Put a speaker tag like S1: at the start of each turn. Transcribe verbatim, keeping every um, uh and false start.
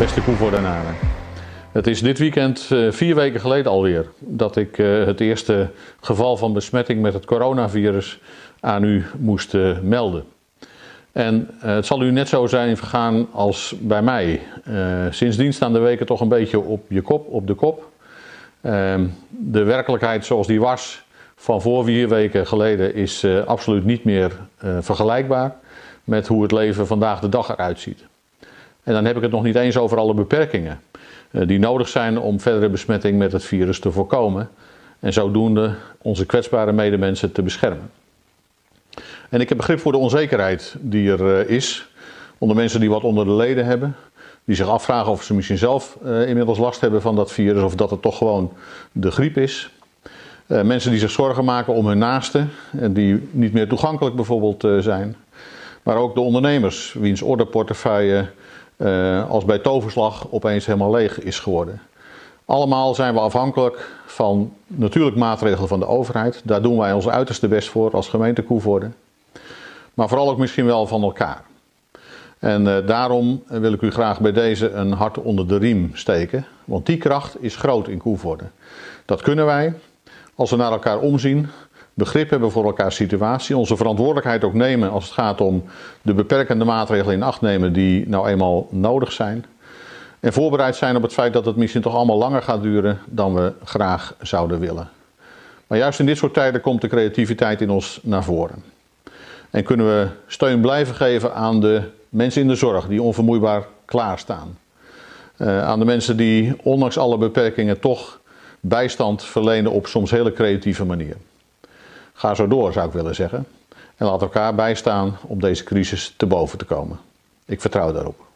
S1: Beste Koevoordenaren. Het is dit weekend uh, vier weken geleden alweer dat ik uh, het eerste geval van besmetting met het coronavirus aan u moest uh, melden. En uh, het zal u net zo zijn vergaan als bij mij. Uh, sindsdien staan de weken toch een beetje op je kop, op de kop. Uh, de werkelijkheid zoals die was van voor vier weken geleden is uh, absoluut niet meer uh, vergelijkbaar met hoe het leven vandaag de dag eruit ziet. En dan heb ik het nog niet eens over alle beperkingen uh, die nodig zijn om verdere besmetting met het virus te voorkomen en zodoende onze kwetsbare medemensen te beschermen. En ik heb begrip voor de onzekerheid die er uh, is onder mensen die wat onder de leden hebben, die zich afvragen of ze misschien zelf uh, inmiddels last hebben van dat virus of dat het toch gewoon de griep is. Uh, mensen die zich zorgen maken om hun naasten en die niet meer toegankelijk bijvoorbeeld uh, zijn. Maar ook de ondernemers wiens orderportefeuille uh, als bij toverslag opeens helemaal leeg is geworden. Allemaal zijn we afhankelijk van natuurlijk maatregelen van de overheid. Daar doen wij ons uiterste best voor als gemeente Koevoorde. Maar vooral ook misschien wel van elkaar. En uh, daarom wil ik u graag bij deze een hart onder de riem steken. Want die kracht is groot in Koevoorde. Dat kunnen wij als we naar elkaar omzien, begrip hebben voor elkaars situatie, onze verantwoordelijkheid ook nemen als het gaat om de beperkende maatregelen in acht nemen die nou eenmaal nodig zijn. En voorbereid zijn op het feit dat het misschien toch allemaal langer gaat duren dan we graag zouden willen. Maar juist in dit soort tijden komt de creativiteit in ons naar voren. En kunnen we steun blijven geven aan de mensen in de zorg die onvermoeibaar klaarstaan. Uh, aan de mensen die ondanks alle beperkingen toch bijstand verlenen op soms hele creatieve manier. Ga zo door, zou ik willen zeggen. En laat elkaar bijstaan om deze crisis te boven te komen. Ik vertrouw daarop.